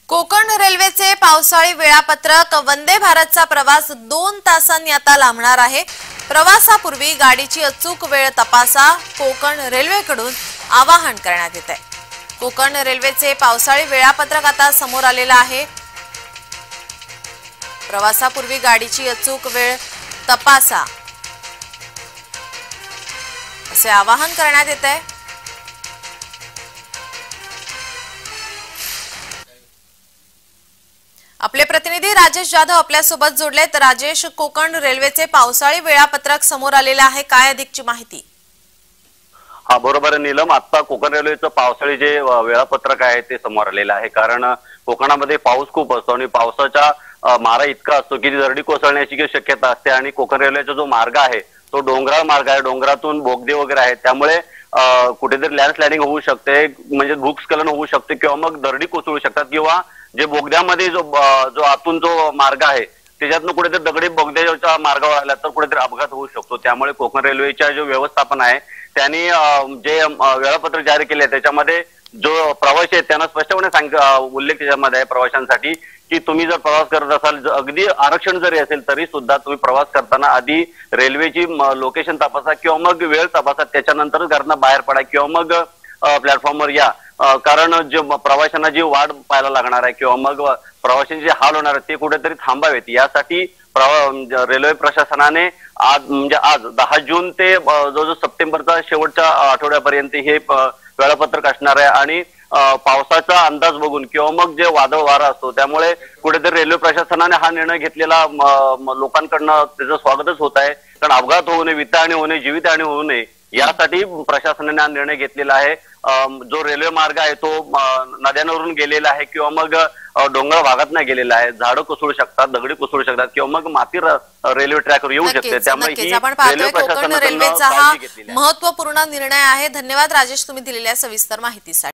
कोकण रेल्वेचे पावसाळी वेळापत्रक वंदे भारतचा प्रवास 2 तासांनी आता लांबणार आहे। प्रवासापूर्वी गाडीची अचूक वेळ तपासा, कोकण रेल्वेकडून आवाहन करण्यात येत आहे। कोकण रेल्वेचे पावसाळी वेळापत्रक आता समोर आलेले आहे। प्रवासापूर्वी गाडीची अचूक वेळ तपासा असे आवाहन करण्यात येत आहे। आपले प्रतिनिधी राजेश जाधव आपल्या सोबत जोडलेत। राजेश, कोकण रेल्वेचे पावसाळी वेळापत्रक समोर आलेले आहे, काय अधिकची माहिती? हा बरोबर आहे नीलम, आता कोकण रेल्वेचं पावसाळी जे वेळापत्रक आहे ते समोर आलेलं आहे। कारण कोकणामध्ये पाऊस खूप असतो आणि पावसाचा मारा इतका असतो की दरडी कोसळण्याची शक्यता असते आणि कोकण रेल्वेचा जो मार्ग आहे तो डोंगराळ मार्ग आहे, डोंगरातून बोगदे वगैरे आहेत, त्यामुळे कुठेतरी लँडस्लायडिंग होऊ शकते, म्हणजे भूस्खलन होऊ शकते किंवा मग दरडी कोसळू शकतात किंवा जे बोगद्यामध्ये जो आतून जो मार्ग आहे त्याच्यातनं कुठेतरी दगडी बोगद्याच्या मार्गावर आला तर कुठेतरी अपघात होऊ शकतो। त्यामुळे कोकण रेल्वेच्या जो व्यवस्थापन आहे त्यांनी जे वेळापत्रक जारी केले त्याच्यामध्ये जो प्रवासी आहे त्यांना स्पष्टपणे उल्लेख त्याच्यामध्ये आहे प्रवाशांसाठी की तुम्ही जर प्रवास करत असाल, अगदी आरक्षण जरी असेल तरी सुद्धा तुम्ही प्रवास करताना आधी रेल्वेची लोकेशन तपासा किंवा मग वेळ तपासा, त्याच्यानंतरच घरातून बाहेर पडा किंवा मग प्लॅटफॉर्मवर या। कारण जे प्रवाशांना जी वाट पाहायला लागणार आहे किंवा मग प्रवाशांचे जे हाल होणार आहेत ते कुठेतरी थांबावेत, यासाठी रेल्वे प्रशासनाने आज 10 जून ते जो सप्टेंबरचा शेवटच्या आठवड्यापर्यंत हे वेळापत्रक असणार आहे। आणि पावसाचा अंदाज बघून किंवा मग जे वादळ वारा असतो त्यामुळे कुठेतरी रेल्वे प्रशासनाने हा निर्णय घेतलेला लोकांकडनं त्याचं स्वागतच होत आहे। कारण अपघात होऊ नये, वित्तहानी होऊ नये, जीवितहानी होऊ नये यासाठी प्रशासनाने हा निर्णय घेतलेला आहे। जो रेल्वे मार्ग आहे तो नद्यांवरून गेलेला आहे किंवा मग डोंगर भागात नाही गेलेला आहे, झाडं कोसळू शकतात, दगडी कोसळू शकतात किंवा मग माती रेल्वे ट्रॅकवर येऊ शकते, त्यामुळे आपण पाहतोय कोकण रेल्वेचा हा महत्त्वपूर्ण निर्णय आहे। धन्यवाद राजेश, तुम्ही दिलेल्या सविस्तर माहितीसाठी।